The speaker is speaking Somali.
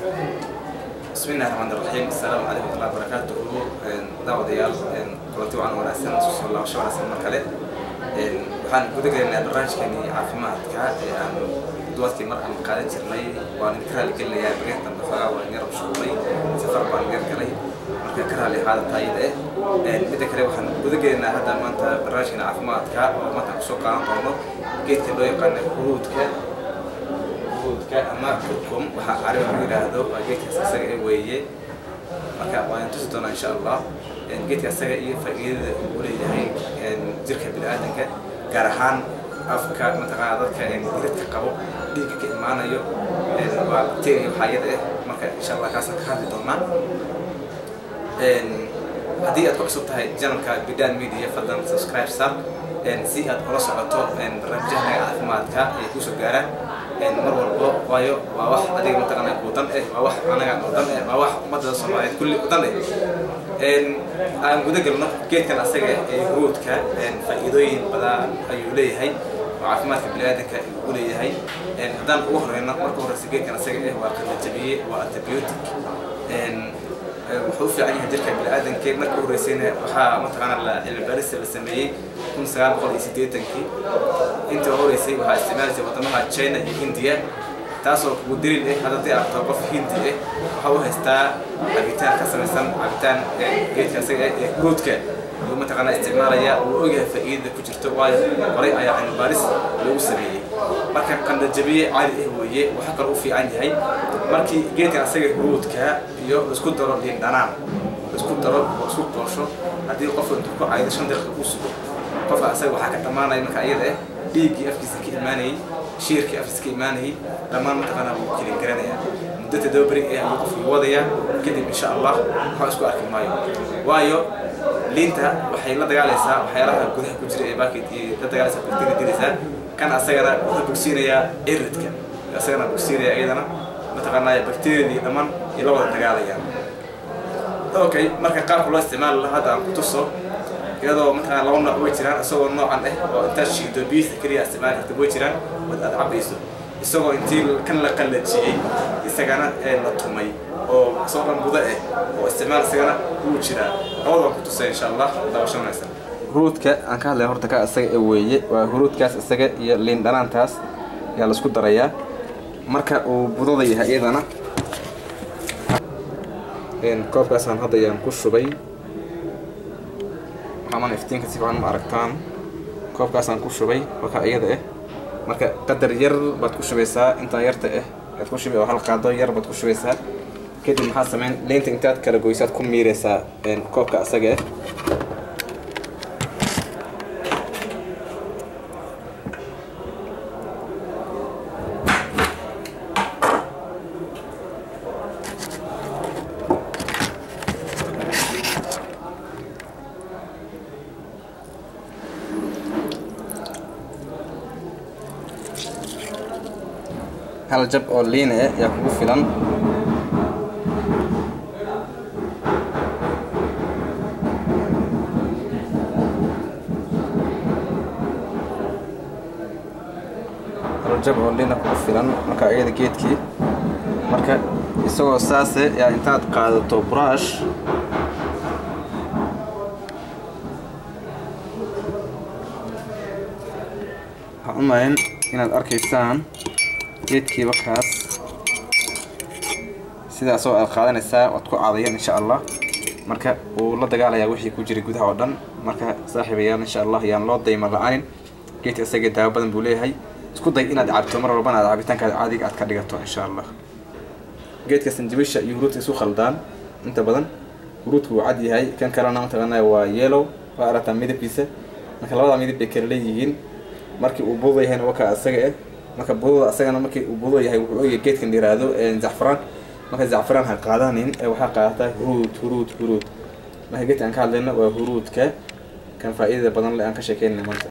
بسم الله الرحمن الرحيم. السلام عليكم ورحمة الله وبركاته. دعوة ديال قلتي وعن وناسن صلى الله عليه وسلم مركلة. waxaan ku degnaynaa barnaamijkeeni caafimaadka ee aan duwadkii mar aan qaadan jirnay waan intraal gelinayaa barnaamijkan waxaa waa yar mashquulay safar baan yar galay marka karaali haada taayida mid kale waxaan ku degnaynaa hadda maanta barnaamijkeena caafimaadka oo maanta ku soo qaadan doono geedka loo yaqaan huruudka ama kurkum waxa carabi lagu yiraahdo waa geedka asaga weeye marka waan tusi doonaa insha Allah geedka asaga iyo faa'iidada uu leeyahay jirka bini'aadamka gaar ahaan afka mataqaana dadka diirka qabo dhiigga ka imaanayo waa bacteria hay'ad marka insha Allah kaas ka hadli doonaa haddii aad ku cusub tahay channelka Bidan Media fadlan subscribe si aad ula socoto barnaamijyada caafimaadka ee ku soo gaara mar walba waayo waa wax adiga mataqaana ku dan waa wax anaga dan waa wax ummadda Soomaaliyeed kulli dan aan guda galno geedkan asaga ee huruudka faa'iidooyin badan ayuu leeyahay caafimaadka bini'aadamka uu leeyahay haddaan ugu horeyno marka hore geedkan asaga waa qalajiye waa antibiotic wuxuu fiican yahay jirka bini'aadamka marka uu horeysayna waxaa mataqaana la cilmi baaris la sameeyay 1980kii inta horeysay waxaa isticmaalay wadamaha China iyo India taasoo ugu dirin hadii aad tahay qof Hindi waxa uu haystaa cabitaan ka samaysan cabitaan geedka asaga ee huruudka uu mataqaana isticmaalaya uu ogyahay faa'iidada ku jirto waayo horay ayaa cilmi baaris lagu sameeyay marka qandhajabiye caadi weeye waxa kale uu fiican yahay markii geedka asaga huruudka iyo isku daro liin dhanaan isku daro isku qoosho hadii qof intuu ku caydo 5 daqiiqo u sugo qof asaga waxa ka dhamaanay marka ayada dhiigii afkiisa ka imaanay شيرك أفسك إيمانه لما نتقنا بكل جرانيا مدة دوبري أيها في وضعيا كده إن شاء الله حاسكو أكل مايو وايو لينتا وحيلا دجالسا وحيلا كده كجري باكي دجالسا كده ديرسا كان أسيرا بكسيريا إيرتك أسيرا بكسيريا أيضا نتقنا بكتيريا دي أمان يلوه دجاليا أوكي مركز قارب الله استعمال هذا كتصو iyadoo markaa laba nooc way jiraan isagoo noocan oo inta shiido biis kaliya isticmaalka way jiraan wad aad cabayso isagoo intii kan la qalajiyay isagana la tumay oo soo dhan buda oo isticmaal isagana uu jira labada ku tusay insha Allah daawashanaysa huruudka aan ka hadlay horta ka asaga weeye waa huruudkaas isaga iyo liin dhanaantaas yaa la isku darayaa marka uu budada yahay iyadana koobkaas aan hadda yaan ku shubay waxaan iftiinka si fiican ma aragtaan koobkaasaan ku shubay waxa iyada marka qadar yar baad ku shubaysaa inta yarta aad ku shubay oo hal qaado yar baad ku shubaysaa kadib maxaa sameyn leenta intaad kala goysaad ku miireysaa koobka asaga hal jab oo liin yaa kugu filan hal jab oo liin kugu filan marka ayada geedkii marka isagoo saas yaa intaad qaadato brush waxaan inaad arkaysaan geedkii wakaas sidaas oo aad qaadanaysaa wad ku caadayaan insha Allah marka uu la dagaalaya wixii ku jiray gudaha oo dhan marka saaxiibayaan insha Allah yaan loo dayma la'aan geedka asaga daawo badan buu leeyahay isku day inaad cabto mar walba aad cabitaanka caadiga aad ka dhigato insha Allah geedka sanjibisha iyo huruudka isku khaldaan inta badan huruudku waa cad yahay kan kalena mataqaanaa waa yellow waa aragtaa midabkiisa marka labada midab ay kala leeyihiin markii uu buuday yahay waka asaga marka budada asagana markii uu budo yahay wuxuu ogyahay geedkan yiraahdo zaafraan marka zaafraan ha qaadanin waxa qaadataa huruud marka geedkan ka hadlayna waa huruudka kan faa'iidada badan leh aan ka sheekeynaa maanta